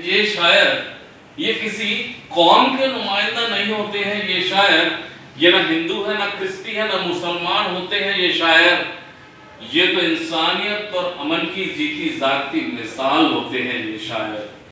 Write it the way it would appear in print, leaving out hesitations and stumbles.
ये शायर ये किसी कौम के नुमाइंदा नहीं होते हैं। ये शायर ये ना हिंदू है, ना क्रिस्ती है, ना मुसलमान होते हैं। ये शायर ये तो इंसानियत और अमन की जीती जागती मिसाल होते हैं। ये शायर